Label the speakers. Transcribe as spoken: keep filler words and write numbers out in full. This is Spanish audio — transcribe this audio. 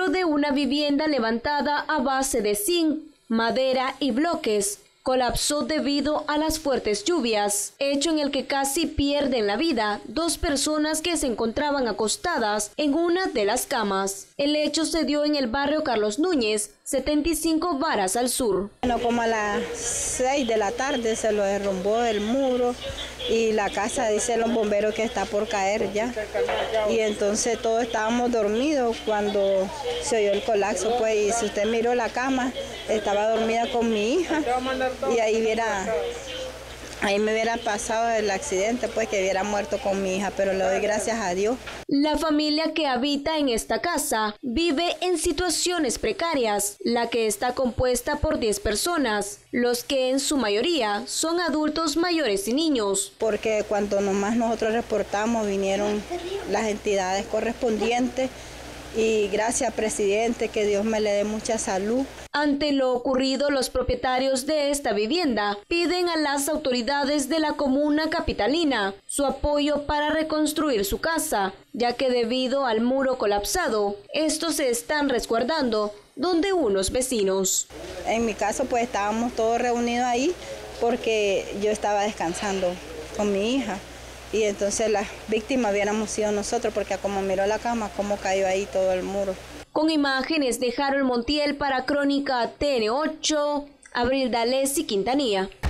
Speaker 1: muro de una vivienda levantada a base de zinc, madera y bloques colapsó debido a las fuertes lluvias, hecho en el que casi pierden la vida dos personas que se encontraban acostadas en una de las camas. El hecho se dio en el barrio Carlos Núñez, setenta y cinco varas al sur.
Speaker 2: Bueno, como a las seis de la tarde se lo derrumbó el muro y la casa, dicen los bomberos, que está por caer ya. Y entonces todos estábamos dormidos cuando se oyó el colapso, pues, y si usted miró la cama, estaba dormida con mi hija y ahí viera, ahí me hubiera pasado el accidente, pues, que hubiera muerto con mi hija, pero le doy gracias a Dios.
Speaker 1: La familia que habita en esta casa vive en situaciones precarias, la que está compuesta por diez personas, los que en su mayoría son adultos mayores y niños.
Speaker 2: Porque cuando nomás nosotros reportamos, vinieron las entidades correspondientes y gracias, presidente, que Dios me le dé mucha salud.
Speaker 1: Ante lo ocurrido, los propietarios de esta vivienda piden a las autoridades de la comuna capitalina su apoyo para reconstruir su casa, ya que debido al muro colapsado, estos se están resguardando donde unos vecinos.
Speaker 2: En mi caso, pues estábamos todos reunidos ahí porque yo estaba descansando con mi hija. Y entonces las víctimas hubiéramos sido nosotros, porque como miró la cama, cómo cayó ahí todo el muro.
Speaker 1: Con imágenes de Harold Montiel para Crónica T N ocho, Abril D'Alessio, Quintanilla.